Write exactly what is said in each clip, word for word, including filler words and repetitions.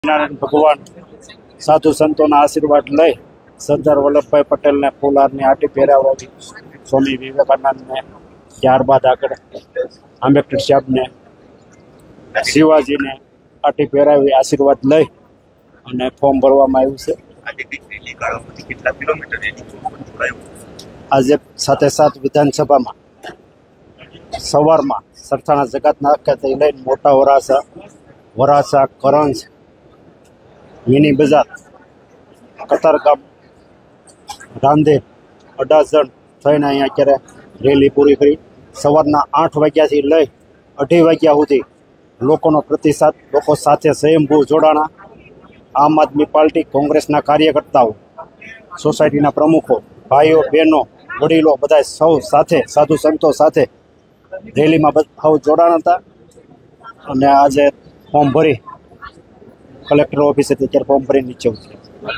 નારાયણ ભગવાન સાધુ સંતોના આશીર્વાદ લઈ સરદાર વલ્લભભાઈ પટેલને ફૂલહારની આંટી પહેરાવવી, સ્વામી વિવેકાનંદને, ત્યારબાદ આગળ આંબેડકર સાહેબને, શિવાજીને આંટી પહેરાવી આશીર્વાદ લઈ અને ફોર્મ ભરવામાં આવ્યું છે। આજે સાથે સાત વિધાનસભામાં સવારમાં સરથાણા જગતના ખાતે લઈને મોટા વરાસા, વરાસા, કરંજ, મિની બજાર, કતારગામ, રાંદેર, અડાજણ થઈને અહીંયા અત્યારે રેલી પૂરી કરી। સવારના આઠ વાગ્યાથી લઈ અઢી વાગ્યા સુધી લોકોનો પ્રતિસાદ, લોકો સાથે સ્વયંભૂ જોડાણા। આમ આદમી પાર્ટી, કોંગ્રેસના કાર્યકર્તાઓ, સોસાયટીના પ્રમુખો, ભાઈઓ, બહેનો, વડીલો બધા સૌ સાથે, સાધુ સંતો સાથે રેલીમાં સૌ જોડાણ હતા અને આજે ફોર્મ ભરી કલેક્ટર ઓફિસે અત્યારે ફોર્મ ભરી નીચે ઉતરે।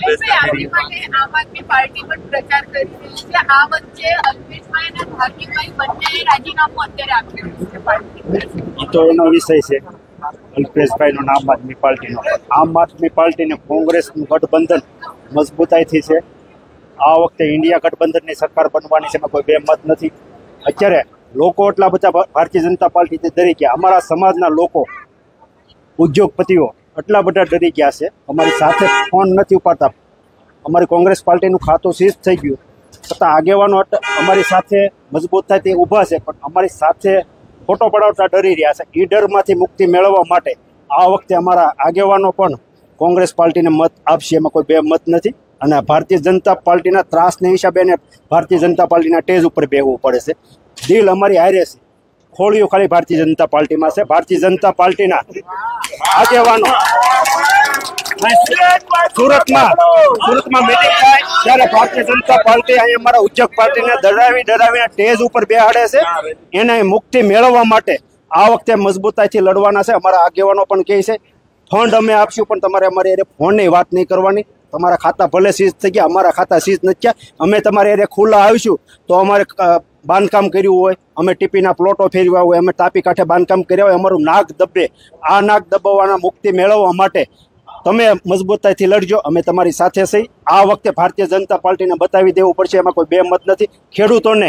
એ તો એનો વિષય છે, અલ્પેશભાઈનો આમ આદમી પાર્ટીનો। આમ આદમી પાર્ટીને કોંગ્રેસનું ગઠબંધન મજબૂતાઈથી છે। આ વખતે ઇન્ડિયા ગઠબંધનની સરકાર બનવાની છે, એમાં કોઈ બે મત નથી। અત્યારે લોકો એટલા બધા ભારતીય જનતા પાર્ટીથી ડરી ગયા, અમારા સમાજના લોકો, ઉદ્યોગપતિઓ એટલા બધા ડરી ગયા છે, અમારી સાથે ફોન નથી ઉપાડતા। અમારી કોંગ્રેસ પાર્ટીનું ખાતું સીઝ થઈ ગયું છતાં આગેવાનો અમારી સાથે મજબૂત થાય તે ઊભા છે, પણ અમારી સાથે ફોટો પડાવતા ડરી રહ્યા છે। એ ડરમાંથી મુક્તિ મેળવવા માટે આ વખતે અમારા આગેવાનો પણ કોંગ્રેસ પાર્ટીને મત આપશે, એમાં કોઈ બે મત નથી। અને ભારતીય જનતા પાર્ટીના ત્રાસને હિસાબે એને ભારતીય જનતા પાર્ટીના ટેજ ઉપર બેહવું પડે છે। દિલ અમારી હારે છે, ખોળીઓ ખાલી ભારતીય જનતા પાર્ટીમાં છે। ભારતીય જનતા પાર્ટીના આગેવાનો સુરતમાં સુરતમાં મિટિંગ થાય ત્યારે ભારતીય જનતા પાર્ટી અહીં અમારા ઉદ્યોગ પાર્ટીને ડરાવી ડરાવીને ટેજ ઉપર બેહાડે છે। એને મુક્તિ મેળવવા માટે આ વખતે મજબૂતાઈથી લડવાના છે। અમારા આગેવાનો પણ કહે છે ફંડ અમે આપશું, પણ તમારે અમારી અરે ફોનની વાત નહીં કરવાની। તમારા ખાતા ભલે સીઝ થઈ ગયા, અમારા ખાતા સીઝ નથી ગયા। અમે તમારે અરે ખુલ્લા આવીશું તો અમારે બાંધકામ કર્યું હોય, અમે ટીપીના પ્લોટો ફેરવ્યા હોય, અમે તાપી કાંઠે બાંધકામ કર્યા હોય, અમારું નાક દબે। આ નાક દબાવવાના મુક્તિ મેળવવા માટે તમે મજબૂતાઈથી લડજો, અમે તમારી સાથે છીએ। આ વખતે ભારતીય જનતા પાર્ટીને બતાવી દેવું પડશે, એમાં કોઈ બે મત નથી। ખેડૂતોને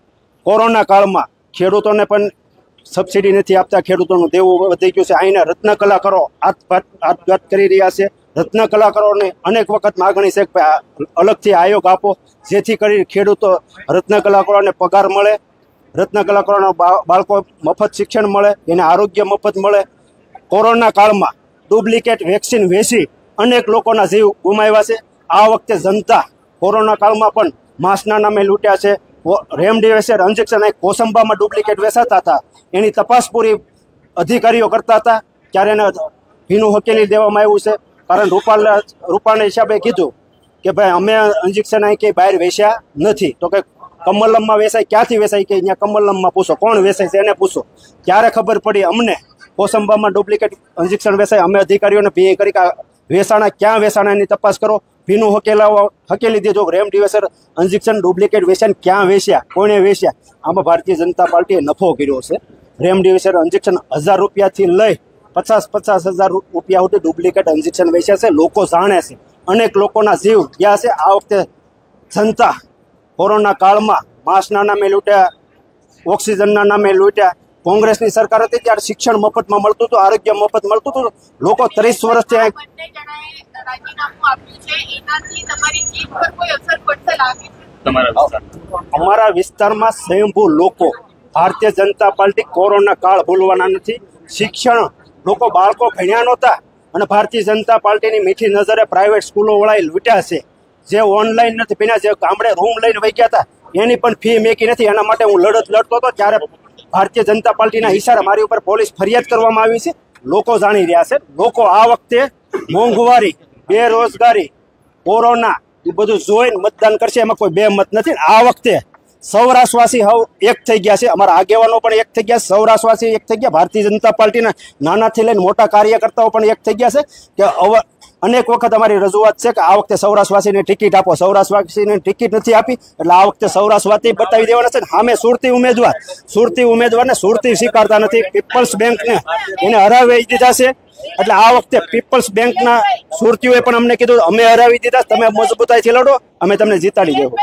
કોરોના કાળમાં ખેડૂતોને પણ સબસિડી નથી આપતા, ખેડૂતોનું દેવું વધી ગયું છે। અહીંના રત્ન કલાકારો આપઘાત કરી રહ્યા છે। રત્ન કલાકારોને અનેક વખત માગણી છે કે અલગથી આયોગ આપો, જેથી કરી ખેડૂતો રત્ન કલાકારોને પગાર મળે, રત્ન કલાકારોના બાળકો મફત શિક્ષણ મળે, એને આરોગ્ય મફત મળે। કોરોના કાળમાં ડુપ્લિકેટ વેક્સિન વેચી અનેક લોકોના જીવ ગુમાવ્યા છે। આ વખતે જનતા કોરોના કાળમાં પણ માસ્કના નામે લૂંટ્યા છે। રેમડેસિવિર ઇન્જેક્શન અહીં કોસંબામાં ડુપ્લિકેટ વેચાતા હતા, એની તપાસ પૂરી અધિકારીઓ કરતા હતા, ત્યારે એને ભીનું હકેલી દેવામાં આવ્યું છે। કારણ રૂપાલ રૂપાલના હિસાબે કીધું કે ભાઈ અમે ઇન્જેક્શન અહીં કંઈ બહાર વેચ્યા નથી, તો કે કમલમમાં વેચાય, ક્યાંથી વેચાય કે અહીંયા કમલમમાં પૂછો, કોણ વેચાય છે એને પૂછો। ત્યારે ખબર પડી અમને કોસંબામાં ડુપ્લિકેટ ઇન્જેક્શન વેચાય। અમે અધિકારીઓને ભી કરી કે વેચાણા ક્યાં વેચાણા એની તપાસ કરો, ભીનું હકેલાવા હકેલી દીધું। રેમડેસિવિર ઇન્જેક્શન ડુપ્લિકેટ વેચાણ ક્યાં વેચ્યા, કોણે વેચ્યા, આમાં ભારતીય જનતા પાર્ટીએ નફો કર્યો છે। રેમડેસિવિર ઇન્જેક્શન હજાર રૂપિયાથી લઈ પચાસ પચાસ હજાર રૂપિયા સુધી ડુપ્લિકેટ ઇન્જેક્શન વેચ્યા છે, લોકો જાણે છે। અનેક લોકોના જીવ ગયા છે। આ વખતે જનતા કોરોના કાળમાં માસ્કના નામે લૂંટ્યા, ઓક્સિજનના નામે લૂંટ્યા। કોંગ્રેસની સરકાર હતી ત્યારે શિક્ષણ મફતમાં મળતું હતું, આરોગ્ય મફત મળતું હતું। લોકો ત્રીસ વર્ષથી અમારા વિસ્તારમાં સ્વયંભૂ લોકો, ભારતીય જનતા પાર્ટી કોરોના કાળ ભૂલવાના નથી। શિક્ષણ લોકો, બાળકો ભણ્યા નહોતા અને ભારતીય જનતા પાર્ટીની મીઠી નજરે પ્રાઇવેટ સ્કૂલો વાળાએ લૂંટ્યા છે। જે ઓનલાઈન નથી ભણ્યા, જે ગામડે રૂમ લઈને વહી ગયા હતા, એની પણ ફી મેકી નથી। એના માટે હું લડત લડતો હતો ત્યારે ભારતીય જનતા પાર્ટીના ઇશારે મારી ઉપર પોલીસ ફરિયાદ કરવામાં આવી છે। લોકો જાણી રહ્યા છે। લોકો આ વખતે મોંઘવારી, બેરોજગારી, કોરોના એ બધું જોઈને મતદાન કરશે, એમાં કોઈ બે મત નથી। આ વખતે સૌરાષ્ટ્રવાસી હવે એક થઈ ગયા છે, અમારા આગેવાનો પણ એક થઈ ગયા, સૌરાષ્ટ્રવાસી એક થઈ ગયા, ભારતીય જનતા પાર્ટીના નાનાથી લઈને મોટા કાર્યકર્તાઓ પણ એક થઈ ગયા છે કે હવે અનેક વખત અમારી રજૂઆત છે કે આ વખતે સૌરાષ્ટ્રવાસીને ટિકિટ આપો, સૌરાષ્ટ્રવાસીને ટિકિટ નથી આપી એટલે આ વખતે સૌરાષ્ટ્રવાસી બતાવી દેવાના છે। સામે સુરતી ઉમેદવાર સુરતી ઉમેદવારને સુરતી સ્વીકારતા નથી, પીપલ્સ બેંકને એને હરાવી દીધા છે। એટલે આ વખતે પીપલ્સ બેંકના સુરતીઓએ પણ અમને કીધું અમે હરાવી દીધા, તમે મજબૂતાઈથી લડો, અમે તમને જીતાડી દેવું.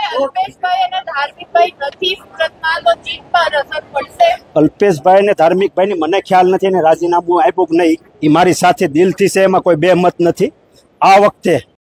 અલ્પેશભાઈ ને ધાર્મિકભાઈ ની મને ખ્યાલ નથી, એને રાજીનામું આપ્યું કે નહીં એ મારી સાથે દિલથી છે, એમાં કોઈ બે મત નથી. આ વખતે